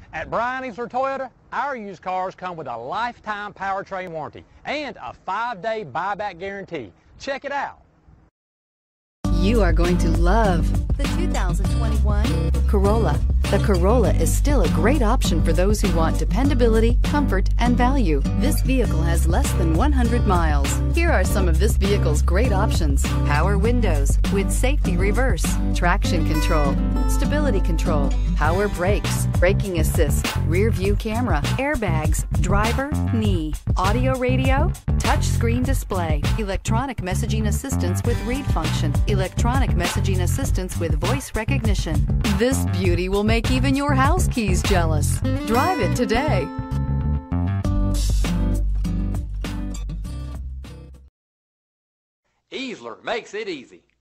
At Brian Easler Toyota, our used cars come with a lifetime powertrain warranty and a 5-day buyback guarantee. Check it out. You are going to love the 2021 Corolla. The Corolla is still a great option for those who want dependability, comfort, and value. This vehicle has less than 100 miles. Here are some of this vehicle's great options: power windows with safety reverse, traction control, stability control, power brakes, braking assist, rear view camera, airbags, driver, knee, audio radio, touchscreen display, electronic messaging assistance with read function, electronic messaging assistance with voice recognition. This beauty will make even your house keys jealous. Drive it today. Easler makes it easy.